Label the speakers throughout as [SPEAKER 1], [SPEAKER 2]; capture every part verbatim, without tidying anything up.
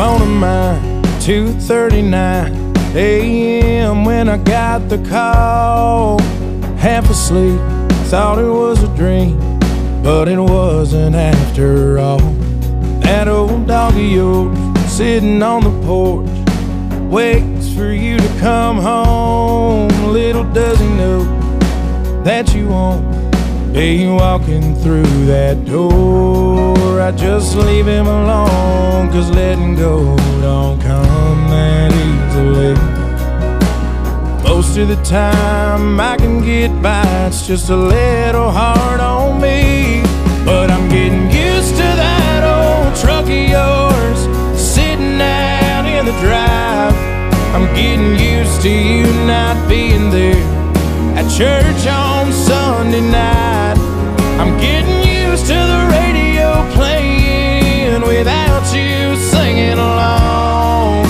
[SPEAKER 1] phone of mine, two thirty-nine a m when I got the call. Half asleep, thought it was a dream, but it wasn't after all. That old dog of yours sitting on the porch waits for you to come home. Little does he know that you won't be walking through that door. I just leave him alone, 'cause letting go don't come that easily. Most of the time I can get by, it's just a little hard on me. But I'm getting used to that old truck of yours sitting out in the drive. I'm getting used to you not being there at church on Sunday night. I'm getting used to the radio playing without you singing along.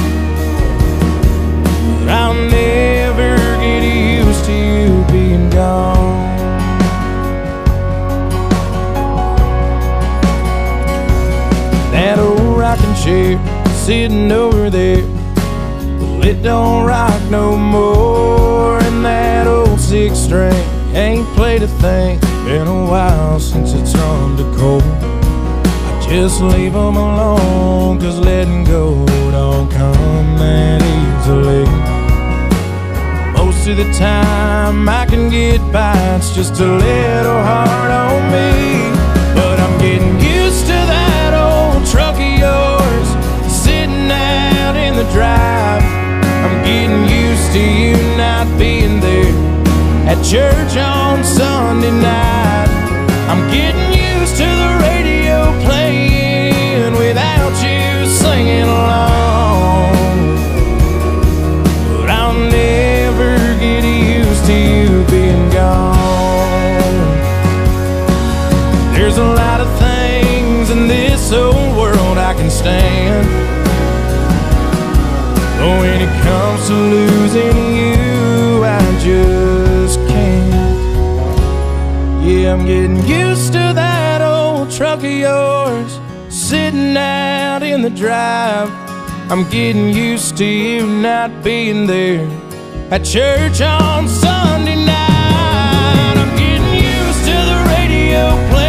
[SPEAKER 1] But I'll never get used to you being gone. That old rocking chair sitting over there, well, it don't rock no more. And that old six string ain't played a thing, been a while since it's run to cold. I just leave them alone, 'cause letting go don't come that easily. Most of the time I can get by, it's just a little hard on me. But I'm getting used to that old truck of yours sitting out in the drive. I'm getting used to you not being there at church on Sunday night. I'm getting used to the radio playing without you singing along. But I'll never get used to you being gone. There's a lot of things in this old world I can stand, but when it comes to losing you, I just can't. Yeah, I'm getting used to that old truck of yours sitting out in the drive. I'm getting used to you not being there at church on Sunday night. I'm getting used to the radio playing